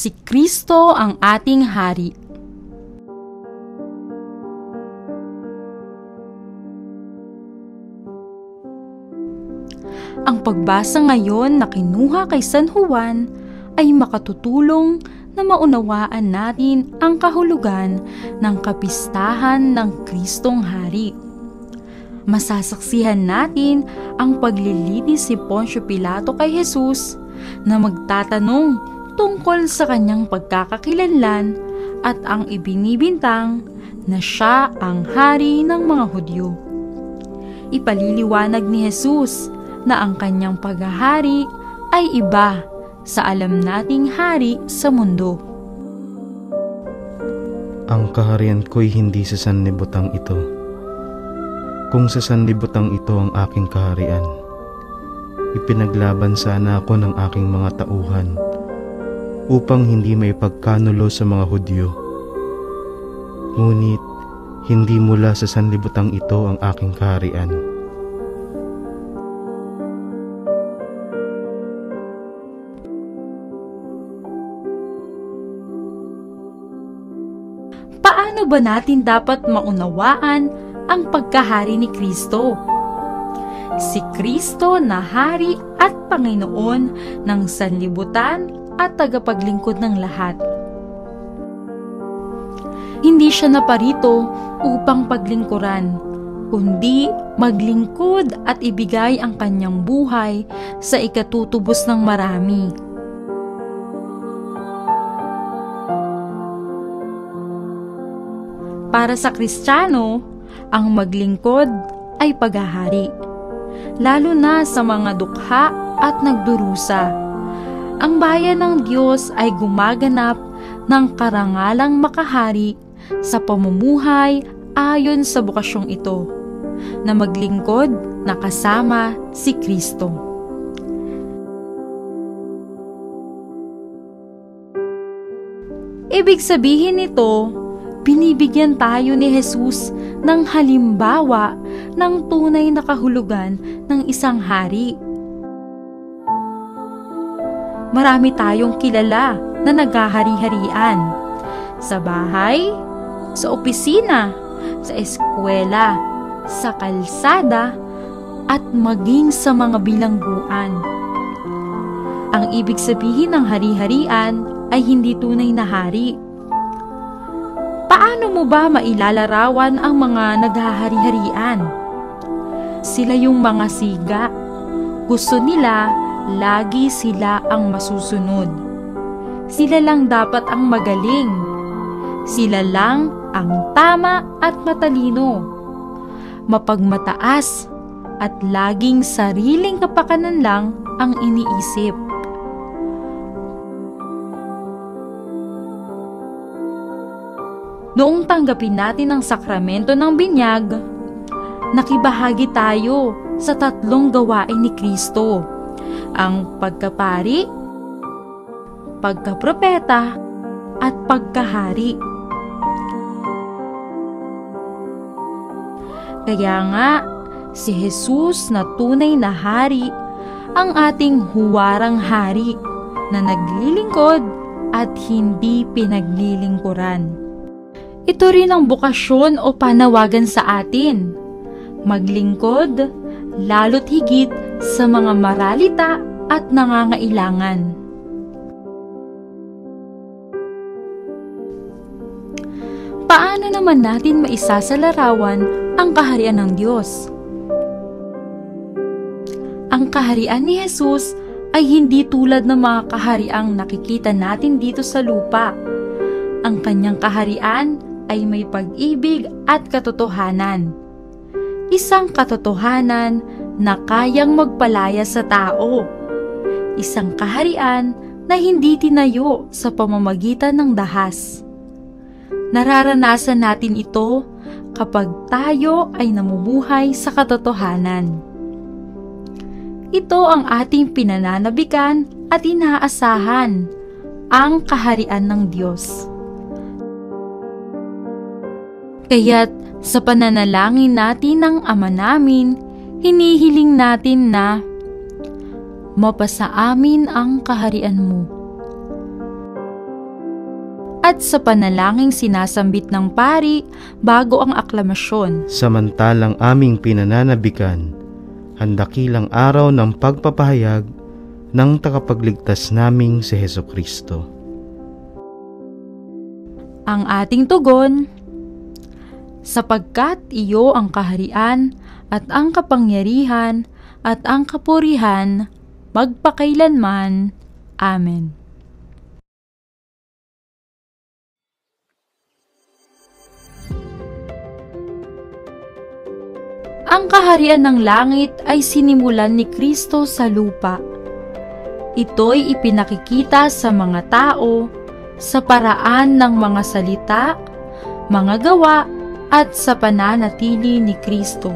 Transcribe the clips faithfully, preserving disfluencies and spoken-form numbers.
Si Kristo ang ating Hari. Ang pagbasa ngayon na kinuha kay San Juan ay makatutulong na maunawaan natin ang kahulugan ng kapistahan ng Kristong Hari. Masasaksihan natin ang paglilitis si Poncio Pilato kay Jesus na magtatanong tungkol sa kanyang pagkakakilanlan at ang ibinibintang na siya ang hari ng mga Hudyo. Ipaliliwanag ni Jesus na ang kanyang paghahari ay iba sa alam nating hari sa mundo. Ang kaharian ko'y hindi sa sanlibutang ito. Kung sa sanlibutang ito ang aking kaharian, ipinaglaban sana ako ng aking mga tauhan upang hindi may pagkanulo sa mga Hudyo. Ngunit hindi mula sa sanlibutang ito ang aking kaharian. Paano ba natin dapat maunawaan ang pagkahari ni Kristo? Si Kristo na Hari at Panginoon ng sanlibutan at tagapaglingkod ng lahat. Hindi siya naparito upang paglingkuran, kundi maglingkod at ibigay ang kanyang buhay sa ikatutubos ng marami. Para sa Kristiyano, ang maglingkod ay paghahari, lalo na sa mga dukha at nagdurusa. Ang bayan ng Diyos ay gumaganap ng karangalang makahari sa pamumuhay ayon sa bukasyong ito, na maglingkod na kasama si Kristo. Ibig sabihin nito, binibigyan tayo ni Jesus ng halimbawa ng tunay na kahulugan ng isang hari. Marami tayong kilala na naghahari-harian sa bahay, sa opisina, sa eskwela, sa kalsada, at maging sa mga bilangguan. Ang ibig sabihin ng hari-harian ay hindi tunay na hari. Paano mo ba mailalarawan ang mga naghahari-harian? Sila yung mga siga. Gusto nila, lagi sila ang masusunod. Sila lang dapat ang magaling. Sila lang ang tama at matalino. Mapagmataas at laging sariling kapakanan lang ang iniisip. Noong tanggapin natin ang sakramento ng binyag, nakibahagi tayo sa tatlong gawain ni Kristo: ang pagkapari, pagkapropeta, at pagkahari. Kaya nga, si Jesus na tunay na hari, ang ating huwarang hari na naglilingkod at hindi pinaglilingkuran. Ito rin ang bukasyon o panawagan sa atin, maglingkod, lalo't higit sa mga maralita at nangangailangan. Paano naman natin maisasalarawan ang kaharian ng Diyos? Ang kaharian ni Jesus ay hindi tulad ng mga kahariang nakikita natin dito sa lupa. Ang kanyang kaharian ay may pag-ibig at katotohanan. Isang katotohanan na kayang magpalaya sa tao. Isang kaharian na hindi tinayo sa pamamagitan ng dahas. Nararanasan natin ito kapag tayo ay namumuhay sa katotohanan. Ito ang ating pinananabikan at inaasahan, ang kaharian ng Diyos. Kaya't sa pananalangin natin ng Ama namin, hinihiling natin na mapasa amin ang kaharian mo. at sa panalangin sinasambit ng pari bago ang aklamasyon. Samantalang aming pinananabikan, handakilang araw ng pagpapahayag ng tagapagligtas naming si Hesukristo. Ang ating tugon, sapagkat iyo ang kaharian at ang kapangyarihan at ang kapurihan magpakailanman. Amen. Ang kaharian ng langit ay sinimulan ni Kristo sa lupa. Ito'y ipinakikita sa mga tao sa paraan ng mga salita, mga gawa, at sa pananatili ni Kristo.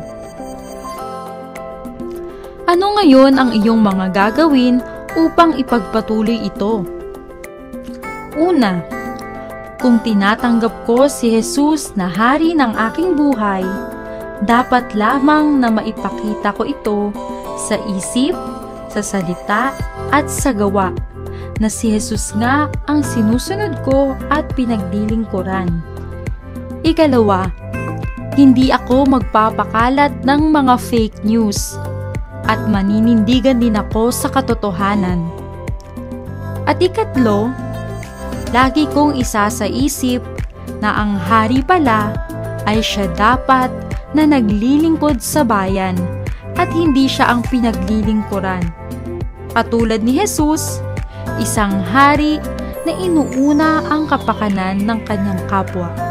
Ano ngayon ang iyong mga gagawin upang ipagpatuloy ito? Una, kung tinatanggap ko si Jesus na hari ng aking buhay, dapat lamang na maipakita ko ito sa isip, sa salita, at sa gawa, na si Jesus nga ang sinusunod ko at pinaglilingkuran. Ikalawa, hindi ako magpapakalat ng mga fake news at maninindigan din ako sa katotohanan. At ikatlo, lagi kong isa sa isip na ang hari pala ay siya dapat na naglilingkod sa bayan at hindi siya ang pinaglilingkuran. Katulad ni Jesus, isang hari na inuuna ang kapakanan ng kanyang kapwa.